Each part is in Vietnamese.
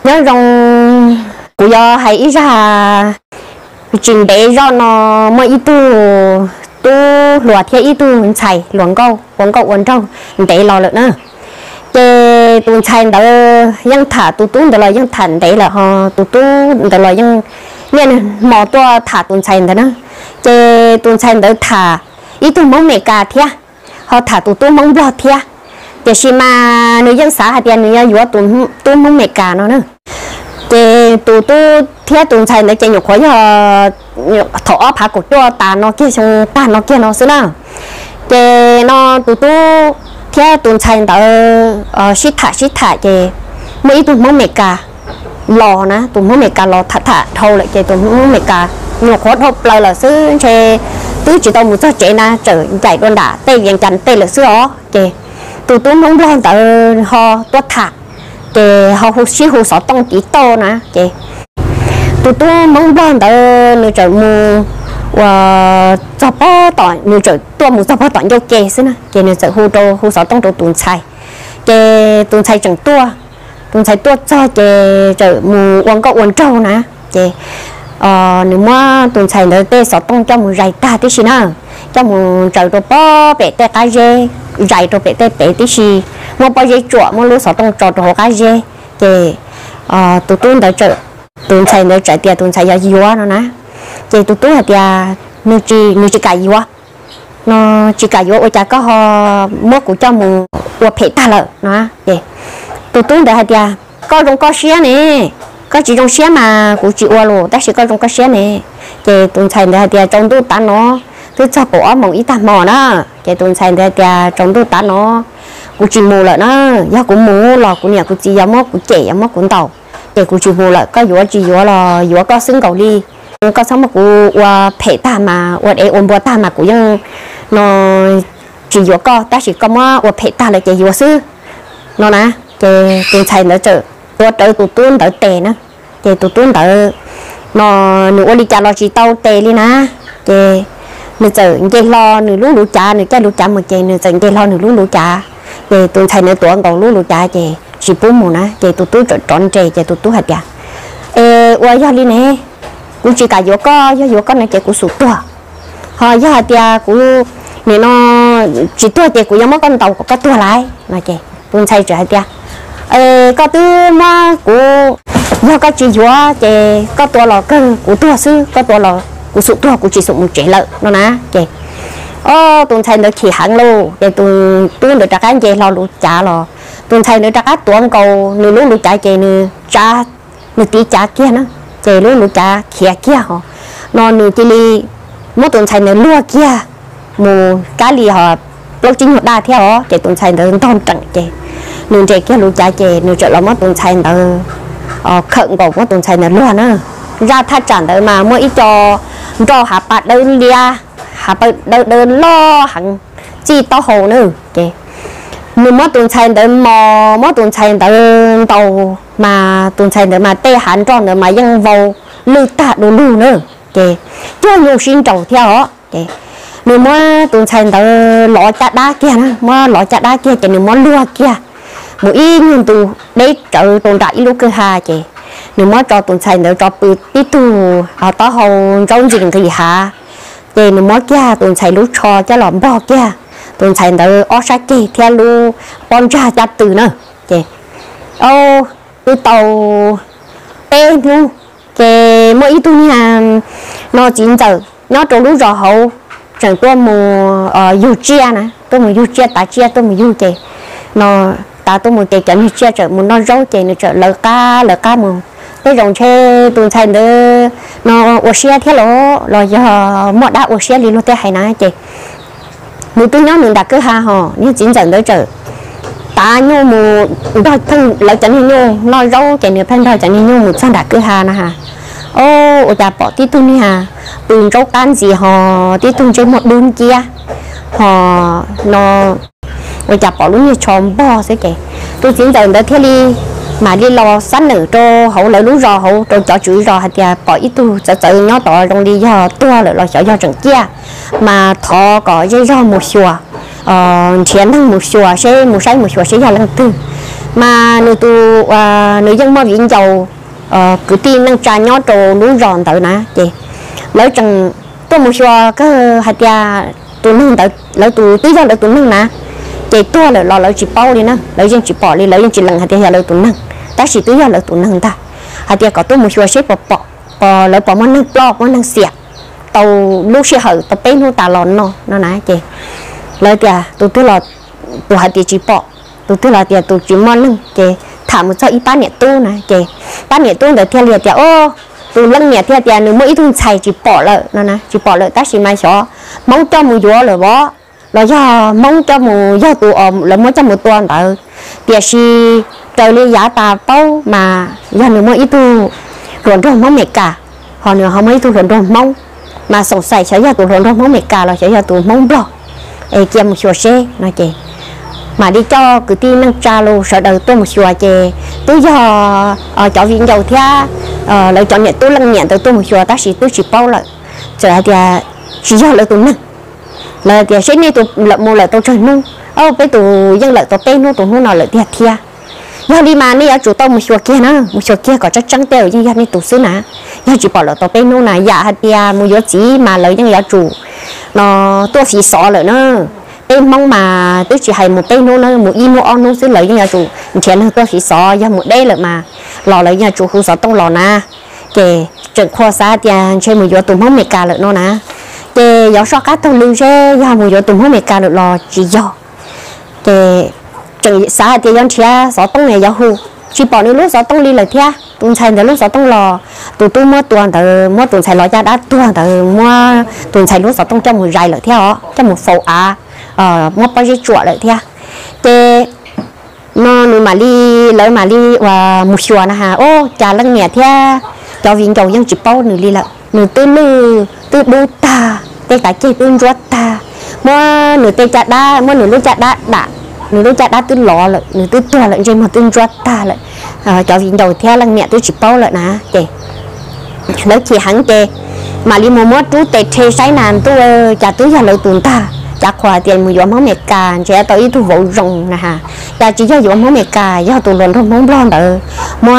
nhớ rong của do hay ra trình để do nó mới ít tu lúa theo ít tu xài luồng câu quần trâu để lò lợn nữa cái tu xài đó dân thả tu đó là dân thành để là họ tu đó là dân nên mò tua thả tu xài đó nữa cái tu xài đó thả ít tu mong mẹ cả thia họ thả tu mong bò thia để xí mà người dân xã hạt tiền người dân vừa tu mong mẹ cả nó nữa cái tu thia tu xài nó chạy nhục khói thọ phá cổ cho ta nó kia xong ta nó kia nó xí nào cái nó tu thia tu xài đó xít thả cái mấy tu mong mẹ cả lò nè tu mong mẹ cả lò thả thâu lại cái tu mong mẹ cả nhục khói hộp lại là xứ che tứ chỉ tao một số trẻ na trở chạy đòn đá tây vàng chắn tây là xứ đó cái tụi tôi không lo tại họ tuốt thả cái họ hút xí hút sọ tông tí to nè cái tụi tôi mong lo tại người trở mù và cho bao tỏi người trở tôi một cho bao tỏi vô kề xí nè cái người trở hút sọ tông đồ tuần xài cái tuần xài chẳng tua cho cái trở mù uống có uống trâu nè cái nếu mà tuần xài nữa tê sọ tông cho một rải ta tí xí nè cho một trở đồ bao bể tê cá dê dạy đồ bể tí xí mua bao dây chuột mua lúa sọ tông trọt đồ cá dê thì tụi tôi đã trở tuần xài nữa trở tiền tuần xài giờ gì quá nó nè thì tụi tôi là tiền nuôi chỉ cả gì quá nó chỉ cả gì quá cha có họ mua của cho một uổng phê ta lợ nó thì tụi tôi đã tiền có trong có xe nè có chỉ trong xe mà của chị uổng luôn ta chỉ có trong có xe nè thì tuần xài nữa tiền trong tôi tán nó tôi cho cổ mong ít tán mò đó cái tuần xài nữa tiền trong tôi tán nó của chị mù lại nó do của mù lò của nhà của chị giống mốt của trẻ giống mốt của tàu để của chị mù lại có vừa chị vừa là vừa có xứng cầu đi có sống mà của phê ta mà để ôn bùa ta mà của dân nó chỉ vừa có ta chỉ có mà phê ta là cái vừa xứ nó nè cái tuần xài nữa chờ tôi tới tụi tôi đỡ tè nữa cái tụi tôi đỡ nó nữa đi cha lo chỉ tàu tè đi nè cái nữa chờ cái lo nữa lú cha nữa cái lú cha một cái nữa chờ cái lo nữa lú cha cái tôi thấy nữa tuổi còn lú cha chỉ bốn mùa nè cái tụi tôi tròn trẻ cái tụi tôi hạt gà qua giờ đi nè cũng chỉ cả vô có này cái của sụt tua họ giờ hạt gà của này nó chỉ tua cái của giống mấy con tàu có tua lại mà cái tôi thấy trẻ hạt gà có thứ mà của do có chỉ vô cái có tua lò cơ của tua sư có tua lò của sụt tua của chỉ sụt một trẻ lợn nó nè cái tôi thấy nó chỉ hẳn luôn để tôi được trả cái lo lụt trả lo tôi thấy nó trả cái tuồng cầu nửa lúa trả cái trả nửa tí trả kia nữa cái lúa trả kia họ nó nửa chỉ li mỗi tôi thấy nó lúa kia mù cá li họ lúc chính họ đa theo họ cái tôi thấy nó thon trắng cái nửa cái kia lúa trả cái nửa chỗ là mỗi tôi thấy nó khẩn cầu mỗi tôi thấy nó lúa nữa ra thắt chặt đấy mà mỗi ít cho hạ bát đơn đi hạ đơn lo hẳn chi to hồ nữa kì mình mất tuần xài đỡ mò mất tuần xài đỡ tàu mà tuần xài đỡ mà tê hẳn tròn đỡ mà dân vào lưu tạ đồ lưu nữa kì cho nhiều xin trầu theo họ kì mình mất tuần xài đỡ lọ chặt đá kia nữa mất lọ chặt đá kia kì mình mất lúa kia mỗi người tụ đấy trợ tồn tại lúc cơ hà kì mình mất cho tuần xài đỡ cho bự tí tu ở to hồ trong rừng thì hà để nó mót kia tuần xài lú cho cho lỏm bò kia tuần xài đỡ ở sát kia theo lú con cha chặt từ nữa kì tôi tàu tê nu kì mỗi tu nhà nó chín giờ nó trâu lú rò hậu chẳng tôi mù du chia nè tôi mù du chia ta chia tôi mù du kì nó ta tôi mù kì chẳng chia trở mù nó rau kì nó trở lờ cá mù cái dòng xe tuần xài nữa nó ô xe thế lo giờ mọi đã ô xe đi luôn thế hay nè chị một tôi nhớ mình đặt cứ ha họ như chín giờ tới chợ ta như một đôi thân lại chẳng như nói rau cái nửa thân thôi chẳng như một sang đặt cứ ha nè ha ô cha bỏ tí tung đi ha từng rau can gì họ tí tung trên một đun kia họ nó ô cha bỏ luôn như tròn bò thế kì tôi chín giờ tới thế đi mà đi lo sẵn nữa cho hậu lại lú rò hậu cho chó chửi rò hạt ya bỏ ít tu sợ nhó tỏ trong đi do tua lại lo sợ do trận kia mà thọ có dây rò một xùa chiến thằng một xùa sẽ một say một xùa sẽ là lần tư mà nữ tu nữ dân mà viện giàu cứ tin năng trà nhót đồ núi giòn tới nè chị lấy chẳng tôi một xùa cái hạt ya tụi nâng tới lấy tụi tí ra lấy tụi nâng nè chị tua lấy chỉ bao đi nè lấy dân chỉ bỏ đi lấy dân chỉ lần hạt ya lấy tụi nâng ta chỉ tí ra lấy tụi nâng ta hạt ya có tôi một xùa xếp bỏ lấy bỏ món nâng lo món nâng xẹt tàu lúc xe hở tàu bên luôn tà lòn nó nè chị lấy kìa tụi là tụi hạt ya chỉ bỏ tụi là kìa tụi chỉ món nâng chị thả một cho ít bán nhẹ tu nè chị bán nhẹ tu để theo liệt kìa ô tụi lăng nhẹ theo kìa nếu mỗi thùng xài chỉ bỏ lại nó nè chỉ bỏ lại ta chỉ mai xó mong cho mùi gió rồi bó là do mong cho mùi do tụi là mỗi cho một tuần tại kìa si trời lên giá ta bao mà do nếu mỗi tu rộn rộn mong mẹ cả họ nữa họ mấy tu rộn rộn mong mà sống xài sẽ do tụi rộn rộn mong mẹ cả là sẽ do tụi mong bò kia một số xe nói chị mà đi cho cứ tin năng tra luôn sợ đầu tôi một xùa chè tôi do cho viên dầu thia lại chọn nhận tôi lăng nhận từ tôi một xùa ta chỉ tôi chỉ bao lại giờ thì chỉ do lại tôi nâng là thì sẽ đi tôi lại mua lại tôi chơi nung bây tôi dân lại tôi tên nung tôi nung nào lại thiệt thia do đi mà đi ở chủ tôi một xùa kia có chắc trắng teo nhưng đi tôi xứ nè do chỉ bỏ lại tôi tên nung này dạ thì mua gió chỉ mà lấy những giá chủ nó tôi phí xỏ lại nữa em mong mà tôi chỉ hay một tay nó một im nó nó sẽ lấy nhà chủ钱hơn tôi chỉ xó ra một đây là mà lò lấy nhà chủ không xó tông lò na kể trận khoa xa tiền chơi một giờ tụm không mệt cả lợi nó na kể giáo so cá tông lưu chơi ra một giờ tụm không mệt cả lợi lò chỉ do kể trận xa tiền dân chia xó tông này giáo hù chỉ bỏ những lúc xó tông đi lời thia tụm xài từ lúc xó tông lò tụi mua tuần từ mua tuần xài lò ra đã tuần từ mua tuần xài lúc xó tông trong một dài lợi theo trong một phẩu mua bao nhiêu chuột lại thia thế nó mà đi lấy mà đi và một chuột nè ha ô trà lăng nhẹ thia cho viên dầu dân chỉ bao nửa đi lại nửa tư đu ta tê cả chơi tư ruột ta mua nửa tê chặt đá mua nửa lúc chặt đá nửa lúc chặt đá tư lọ lại nửa tư tua lại chơi mà tư ruột ta lại cho viên dầu thia lăng nhẹ tư chỉ bao lại nè chị lấy chỉ hắn chị mà đi mua chú tê thê sái nàn tôi chả túi ra lợi tuần ta chắc khoa tiền mua máu mẹ cà trẻ tới thu vụ rồng nè ha ta chỉ do máu mẹ cà do tụi lần không muốn lo đỡ mua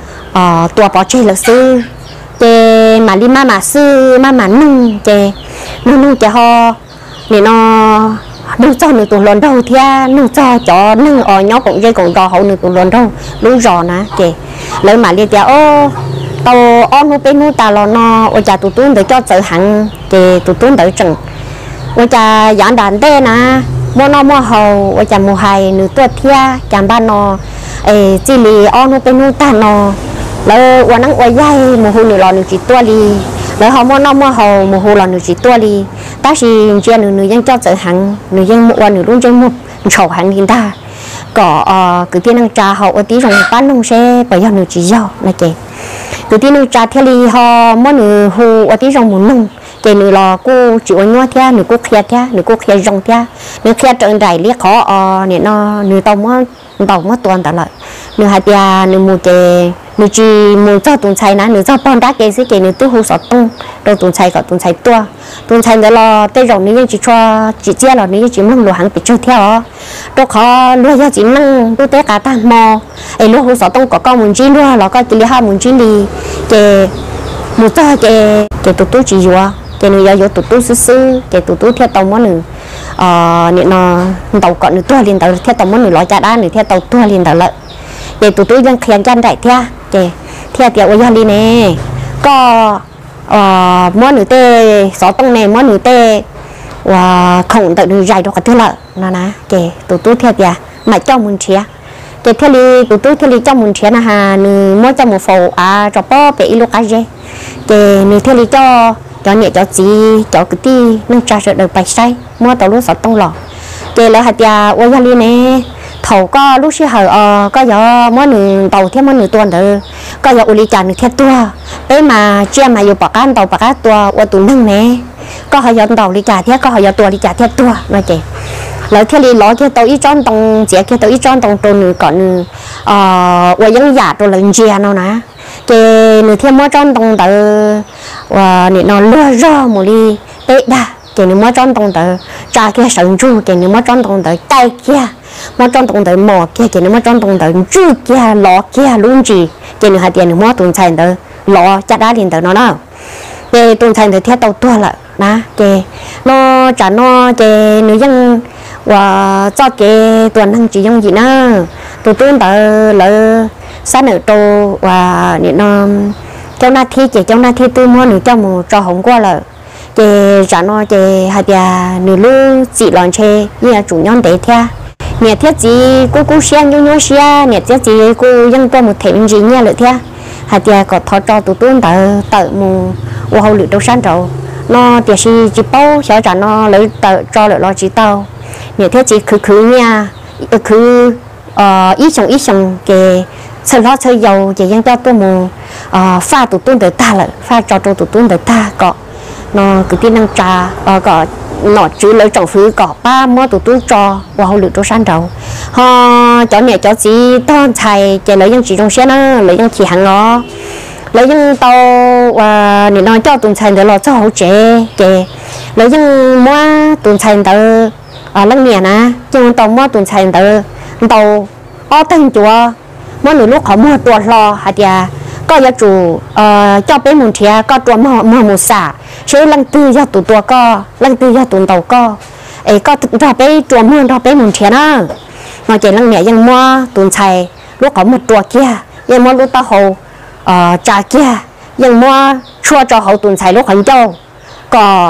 tua bỏ chơi lực sư chè mà đi mà sư mà nung chè nung chè ho để nó nung cho được tụi lần đâu thia nung cho nung nhóc cũng dây còn đò hậu được tụi lần đâu lú giò nè chè lấy mà đi chè ô tàu on nu bên nu ta lo nó ôi cha tụi tôi để cho tự hẳn chè tụi tôi để chừng ôi cha dọn đàn tê nè mua hầu ôi cha mua hay nửa tuột thia chàng ban nó chỉ lì on nu bên nu ta nó lấy ôi nắng ôi dây mua hồ nửa lò nửa chỉ tua đi lấy họ mua hầu mua hồ lò nửa chỉ tua đi ta chỉ chia nửa dân cho tự hẳn nửa dân mua nửa luôn dân mua sầu hẳn hiện ta có cứ tiên năng trà hậu ở tí rồng bán nông xe bởi do nửa chỉ do là kì cứ tiên năng trà theo lì họ mua nửa hồ ở tí rồng muốn nông kể nửa lò cô chịu nhua thia nửa cô khia thia nửa cô khia rong thia nửa khia trận đại liếc khó nửa nó nửa tàu mất tuần cả lại nửa hạt ya nửa mù kề nửa chỉ mù cho tuần xài nè nửa cho bon đá kề xí kề nửa tư hồ sọt tung đâu tuần xài tuần xài nửa lò tây rong nửa chỉ cho chỉ chia lò nửa chỉ măng lò hàng bị chơi theo đâu khó lúa ra chỉ măng tôi té cả ta mò lúa hồ sọt tung có con muốn chín lúa lò có chỉ hai muốn chín đi kề một cho kề tụt tụt chỉ vừa cái này do tụt tụt xứ cái tụt tụt theo tàu món nữa nên nó tàu còn nữa tua liền tàu theo tàu món nữa loại chả đá nữa theo tàu tua liền tàu lợi cái tụt tụt đang khen chân đại theo cái theo tiểu ôi đi nè có món nữa tê xó tông này món nữa tê và không tự được dạy được cái thứ lợi nó nè cái tụt tụt theo tiểu mà cho mình chia cái theo đi tụt tụt theo đi cho mình chia nè hà nữa mỗi cho một phố cho bó bị lúc cái gì cái nữa theo đi cho nhẹ cho chị cho cái tí nâng trà sợ được bạch say mua tàu lúc sọt tông lò kể lại hạt ya ôi gia liên nè thầu có lúc xưa hở có gió mỗi nửa tàu thêm mỗi nửa tuần thôi có gió uli trà nửa theo tua đấy mà chia mà dùng bạc ăn tàu bạc ăn tua qua tụi nâng nè có họ gió tàu đi trà theo có họ gió tua đi trà theo tua nói chị lại theo đi ló theo tàu ít tròn tông chỉ theo tàu ít tròn tông tồn nửa còn qua dân giả rồi lần chia nó nè cái nửa theo mỗi tròn tông tàu và nó lừa rò một đi tệ đà cái nếu mà trong tông tới cha kia sẵn chu cái nếu mà trong tông tới tay kia mà trong tông tới mỏ kia cái nếu mà trong tông tới chu kia lọ kia luôn gì cái nếu hạt tiền nếu mà tuần chạy tới lọ chặt đá liền tới nó nào cái tuần chạy tới theo tàu tua lại đó cái nó trả nó cái nếu dân và cho cái tuần hàng chỉ dùng gì nữa tụi tôi tới là sáng ở tô và nó trong na thi chỉ trong na thi tôi mua nửa cho một trò hồng qua là cái trả nó cái hạt bia nửa lu chỉ lòn chê như là chủ nhân để theo nè thiết gì cô xem như nhau xem nè thiết gì cô dân qua một thêm gì nha lợi theo hạt bia có thọ cho tụi tôi tự một hậu lửa đâu sáng rồi nó tiệt si chỉ bao sợ trả nó lấy tự cho lợi lo chỉ tao nè thiết gì cứ nha cứ ít xong cái sau đó chơi dầu chỉ dân cho tôi một pha tụi tôi để ta lại pha cho tụi tôi để ta có nó cứ tin năng trà có nọ chữ lấy trọng phứ có ba mua tụi tôi cho vào lửa tôi san đầu họ cho nè cho gì to thầy chỉ lấy dân chỉ trong xe nó lấy dân chỉ hàng nó lấy dân tàu và để nói cho tụi thầy để lo cho hỗ trợ kì lấy dân mua tụi thầy từ lăng miền á chứ tàu mua tụi thầy từ tàu ở thành chùa mỗi người lúc họ mua tuột lo hạt ya có gia chủ cho bé muốn thia có tuột mua một xả chế lăng tư gia tụ tua co lăng tư gia tụ tàu co ấy có cho bé tuột mua cho bé muốn thia nó mà chỉ lăng mẹยังmua tuần chạy lúc có một tuột kiaยังmua lúc tao hầu trà kiaยังmua chua cho hầu tuần chạy lúc hành châu có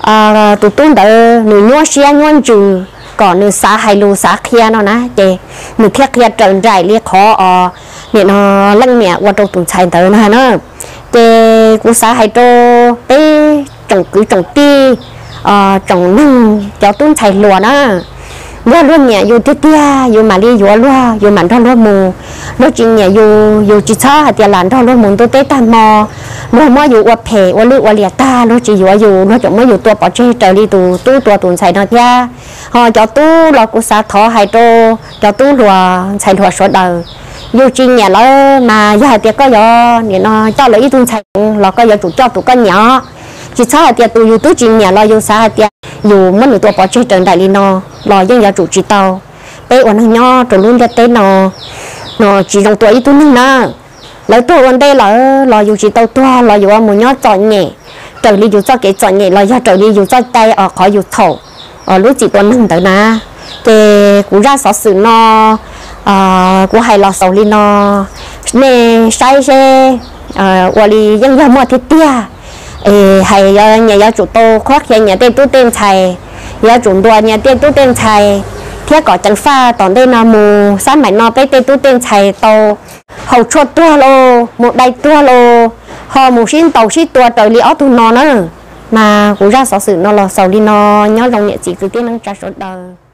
tụ tuần đỡ nửa nhua xe nhon trừ còn nửa xã hay lù xã kia nó nè chị nửa kia trơn dài liệt khó nè nó lăng mẹ qua trong tuần chạy tới nó nó chị của xã hay cho bé trồng cứ trồng ti trồng nương cho tuần chạy lùa nó vừa luôn nhẹ dù tiếc dù mà đi vừa luôn dù mà thon luôn mù nó chỉ nhẹ dù chỉ cho hạt tiền làn thon luôn mù tôi tới tam mò nó dù qua phê qua lưỡi qua liệt ta nó chỉ dù nó chẳng mới dù tua bỏ chơi trời đi tu tuần xài nó kia họ cho tu là của xã thọ hay cho tu lùa xài lùa số đời dù chỉ nhẹ nó mà giờ hạt tiền có giờ thì nó cho lấy tuần xài là có giờ chủ cho tụ con nhỏ chỉ cho hạt tiền tu chỉ nhẹ lo dù xã hạt tiền dù mất nửa tua bỏ chơi trời đại đi nó lo dân gia chủ chỉ tàu bé uốn hàng nho rồi luôn ra tới nó chỉ trong tuổi tôiนึงnè lấy tôi uốn đây là dù chỉ tàu tua là dù một nho chọn nhẹ trời đi dù cho cái chọn nhẹ là do trời đi dù cho tay khỏi dù thổ lúc chỉ tôiนึงtới nè cái cú ra sợ sự nó cú hay lo sầu đi nó nè sai xe uốn đi dân gia mua thiết tia hay nhà gia chủ tôi khoác nhà tên tôi tên thầy gia chủ đua nhà tên tôi tên thầy thiết có chân pha tòn đây là mù sáng mày nó bé tên tôi tên thầy tàu hậu chua tua lô một đầy tua lô họ một xin tàu xin tua trời li ó tu nó nữa mà cũng ra sợ sự nó là sầu đi nó nhớ lòng nhẹ chỉ cứ tiên năng trả số đời